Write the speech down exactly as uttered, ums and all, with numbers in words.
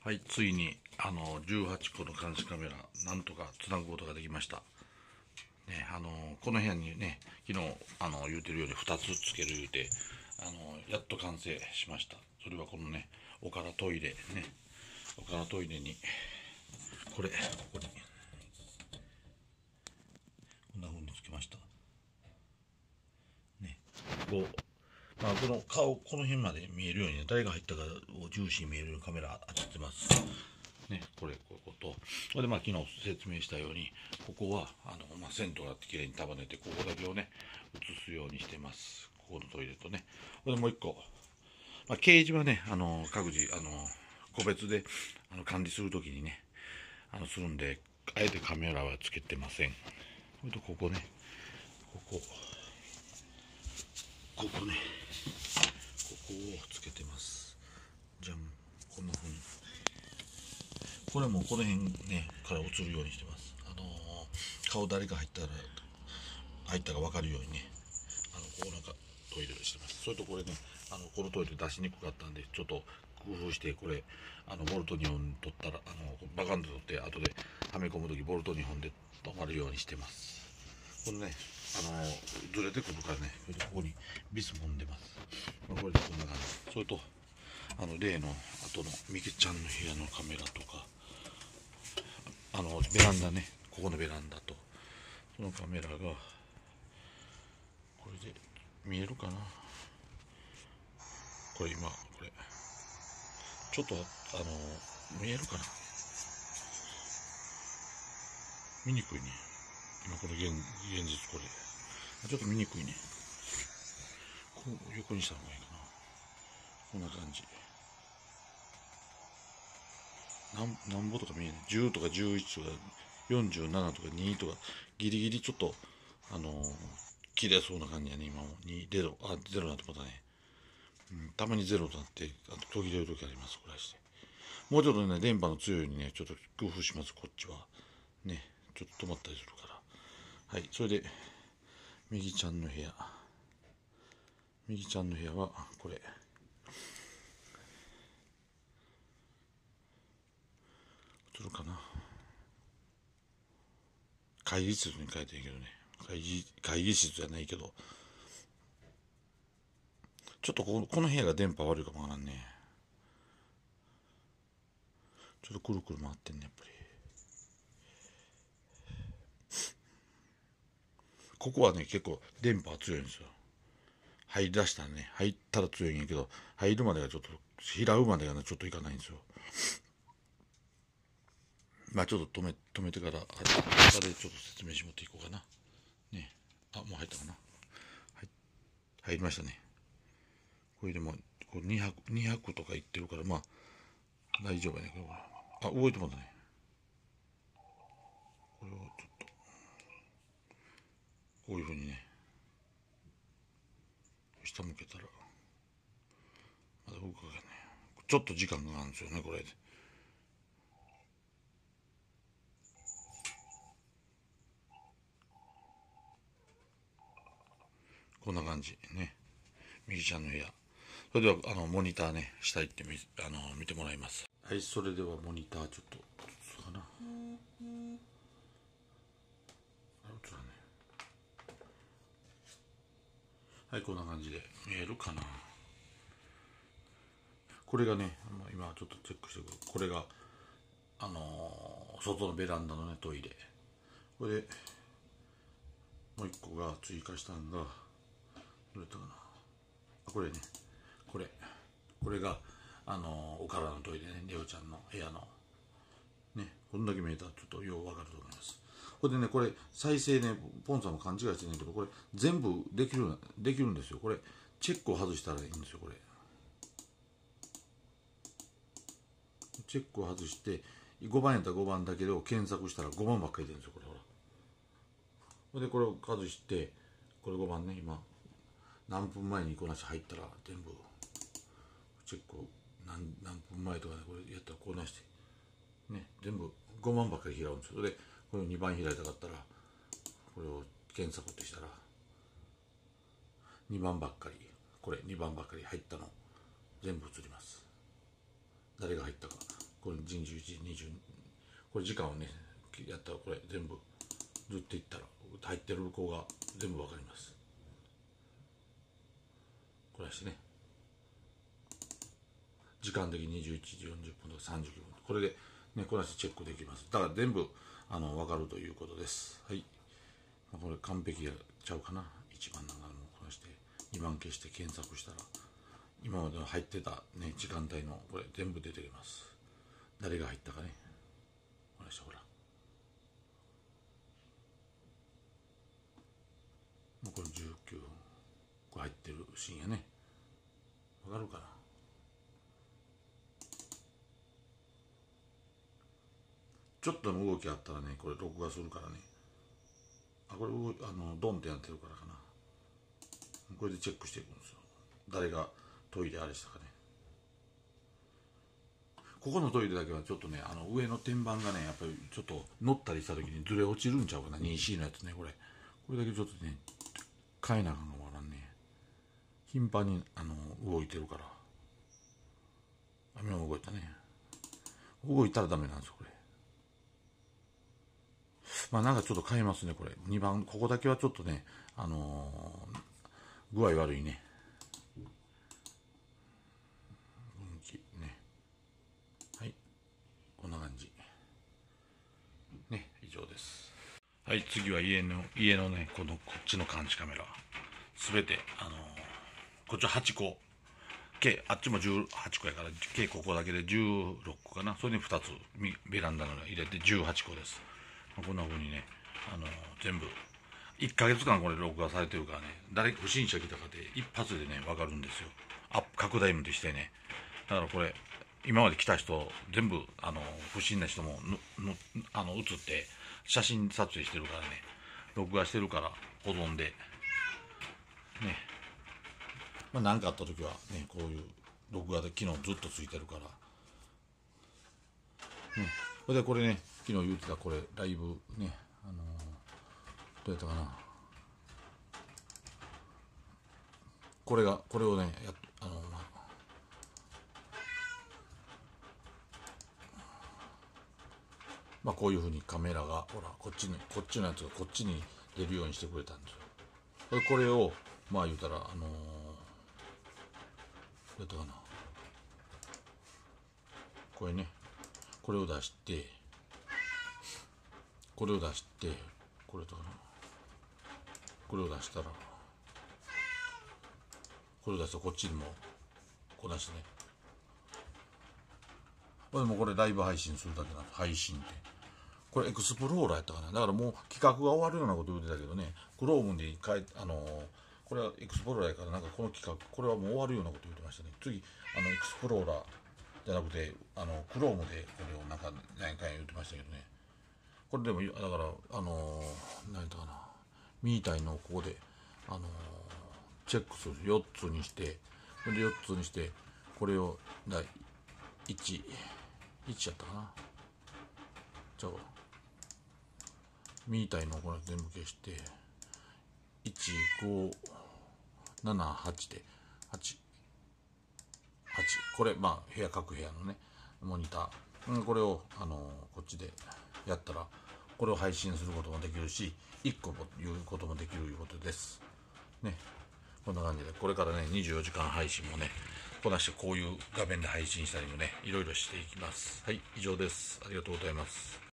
はい、ついにあのじゅうはちこの監視カメラなんとかつなぐことができました。ね、あのこの部屋にね、昨日あの言うてるようにふたつつける言うて、あのやっと完成しました。それはこのね、おからトイレね、おからトイレにこれここにこんな風につけました。ね、こう、まあ、この顔この辺まで見えるように、ね、誰が入ったかを重視に見えるようにカメラ当ててます。ね、これこういうこと、これでまあ昨日説明したように、ここはあの、まあ、銭湯があってきれいに束ねて、ここだけをね映すようにしてます。ここのトイレとね。これでもう一個、まあ、ケージはね、あの各自あの個別であの管理するときにね、あのするんで、あえてカメラはつけてません。それとここね、ここここね、ここをつけてます。じゃん、こんな風に。これもこの辺ねから映るようにしてます。あのー、顔誰が入ったら入ったか分かるようにね、あのここなんかトイレをしてます。それとこれね、あのこのトイレ出しにくかったんで、ちょっと工夫して、これあのボルトにほん取ったら、あのバカンと取って後ではめ込む時ボルトにほんで止まるようにしてます。これね、あのー、ずれてくるからね、ここにビスもんでます。これでこんな感じ。それとあの例の後のみけちゃんの部屋のカメラとか、あのベランダね、ここのベランダとそのカメラがこれで見えるかな。これ今これちょっとあの見えるかな、見にくいね。今これ現現実これちょっと見にくいね。こう横にした方がいいかな。こんな感じ。なんなんぼとか見えない。じゅうとかじゅういちとかよんじゅうななとかにとか、ギリギリちょっとあのー、切れそうな感じやね。今もに、ゼロ、あ、ゼロなってことね。うん、たまにゼロとなって、あと途切れる時あります。これして。もうちょっとね、電波の強いようにね、ちょっと工夫します。こっちは。ね、ちょっと止まったりするから。はい、それで、右ちゃんの部屋。右ちゃんの部屋は、これ。映るかな。会議室に変えてんけどね。会議、会議室じゃないけど、ちょっとこのこの部屋が電波悪いかもわからんね。ちょっとくるくる回ってんね、やっぱり。ここはね、結構電波強いんですよ。入り出したらね、入ったら強いんやけど、入るまでがちょっと、拾うまでがね、ちょっといかないんですよ。まあちょっと止め、止めてから、あれでちょっと説明し持っていこうかな。ね。あ、もう入ったかな。はい、入りましたね。これでも、これにひゃく、にひゃくとか言ってるから、まあ、大丈夫やね。あ、動いてもらったね。これをちょっと、こういうふうにね、下向けたら、まだ動くわけね。ちょっと時間がかかるんですよね、これで。こんな感じね。右ちゃんの部屋。それではあのモニターね、下行ってみあの見てもらいます。はい、それではモニターちょっと映すかな。あれ映らね。はい、こんな感じで見えるかな。これがね、今ちょっとチェックしてくる。これがあのー、外のベランダのねトイレ。これでもう一個が追加したんが、どれだったかな。これね、これこれがあのー、お体のトイレね、レオちゃんの部屋のね、こんだけ見えたらちょっとようわかると思います。これでね、これ再生ね、ポンさんも勘違いしてんねんけど、これ全部できるできるんですよ。これチェックを外したらいいんですよ。これチェックを外してごばんやったらごばんだけど検索したらごばんばっかり出るんですよ。これほら。それでこれを外して、これごばんね、今何分前にこなし入ったら全部チェックを 何, 何分前とかね、これやったらこうなしてね、全部ごばんばっかり拾うんですよ。でこれをにばん開いたかったらこれを検索ってしたらにばんばっかり、これにばんばっかり入ったの全部映ります。誰が入ったか。 これじゅういち、にじゅう、これ時間をねやったらこれ全部ずっといったら入ってる子が全部わかります。これしてね、時間的ににじゅういちじよんじゅっぷんとかさんじゅっぷん、これでねこなしてチェックできます。だから全部あの分かるということです。はい、これ完璧やちゃうかな。いちばんなんかもこなしてにばん消して検索したら今までの入ってたね時間帯のこれ全部出てきます。誰が入ったかね、こなしてほらもうこれじゅうきゅうふんこれ入ってるシーンやね。わかるかな。ちょっとの動きあったらねこれ録画するからね。あこれあのドンってやってるからかな。これでチェックしていくんですよ。誰がトイレあれしたかね。ここのトイレだけはちょっとねあの上の天板がねやっぱりちょっと乗ったりした時にずれ落ちるんちゃうかな。 にシー のやつね。これこれだけちょっとね変えなあかんかもわからんね。頻繁にあの動いてるから。網も動いたね。動いたらダメなんですよこれ。まあなんかちょっと変えますねこれ。にばんここだけはちょっとねあのー、具合悪いね。分岐ね。はいこんな感じね。以上です。はい、次は家の家のねこのこっちの監視カメラすべてあのー、こっちははちこ計あっちもじゅうはちこやから計ここだけでじゅうろっこかな。それにふたつベランダの入れてじゅうはちこです。こんな風にねあのー、全部いっかげつかんこれ録画されてるからね、誰不審者来たかで一発でね分かるんですよ。アップ拡大までしてね。だからこれ今まで来た人全部あの不審な人もぬぬあの写って写真撮影してるからね、録画してるから保存でね、まあ、何かあった時はねこういう録画で機能ずっとついてるから、ね、それでこれね昨日言ってたこれライブねあのー、どうやったかな、これがこれをねやあのー、まあまあこういうふうにカメラがほらこっちにこっちのやつがこっちに出るようにしてくれたんですよ。これをまあ言うたらあのー、どうやったかな、これねこれを出してこれを出してこれとかな、これを出したらこれを出したらこっちにもこう出してね、これもこれライブ配信するだけなんです。配信ってこれエクスプローラーやったかな。だからもう企画が終わるようなこと言ってたけどね、クロームで一回あのー、これはエクスプローラーやからなんかこの企画これはもう終わるようなこと言ってましたね。次あのエクスプローラーじゃなくてあのクロームでこれをなんか何回言ってましたけどね。これでもだからあのー、何やったかな、みたいのをここであのー、チェックするよっつにして、これでよっつにしてこれをだいち、いちやったかな、じゃあみたいのをこれ全部消していち、ご、なな、はちではち、はちこれまあ部屋各部屋のねモニター、うん、これをあのー、こっちでやったらこれを配信することもできるしいっこも言うこともできるいうことですね。こんな感じでこれからねにじゅうよじかん配信もねこなしてこういう画面で配信したりもねいろいろしていきます。はい以上です。ありがとうございます。